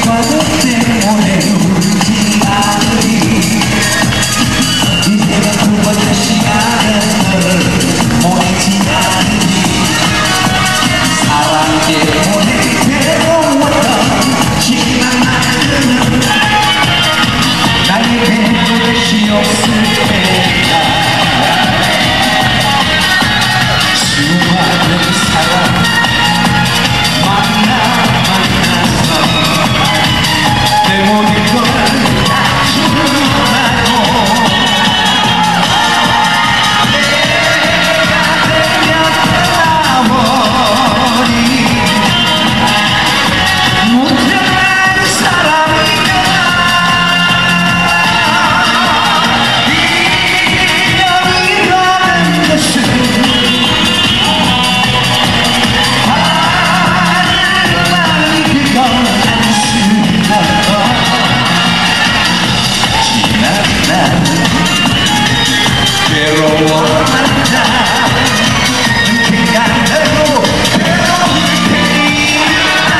파도 때문에 울지 않으리 이제는 두 번째 시간은 너를 보내지 않으리 사랑 때문에 괴로웠던 지난 날들은 나에게 끝이 없을 때다 수많은 사람 만나서 내 모든 걸 다 주고하고 내가 되면 떠나버린 못된 사람이다 인연이라는 것은 괴로워만 나 그냥 내도 괴로울 테니까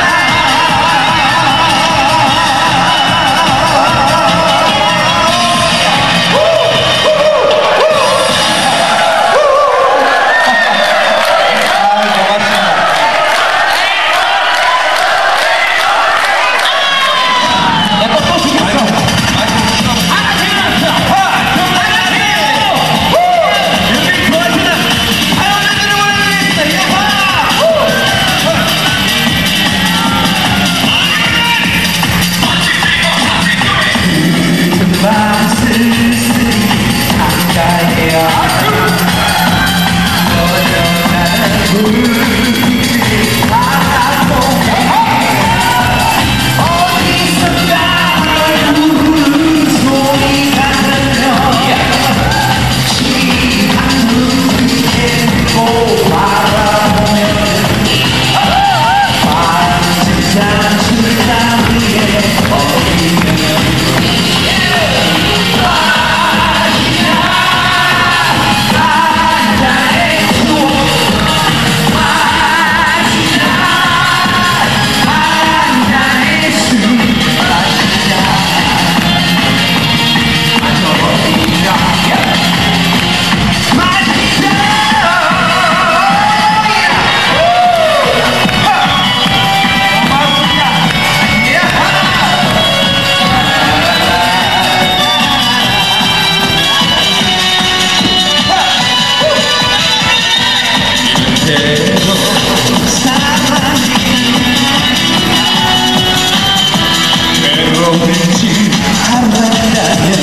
외로운지 알았다면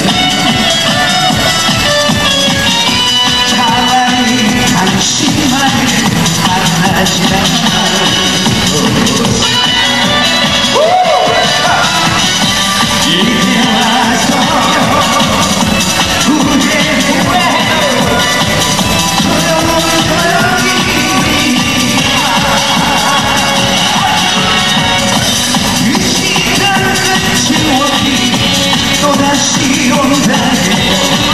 차라리 당신만 만나지 이제 와서 후회해 또다시 온다네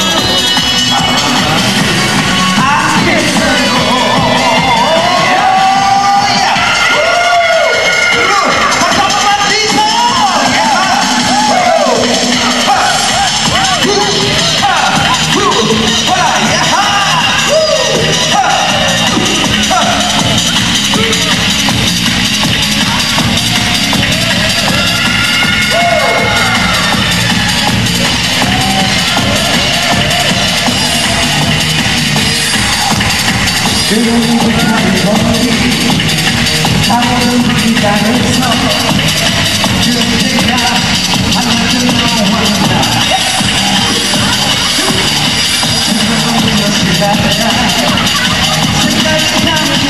안겠어요 박수 한 번만 주세요 조용히 불타는 거리 아무런 기다려서 그때가 만나는 너와나 생각이 나면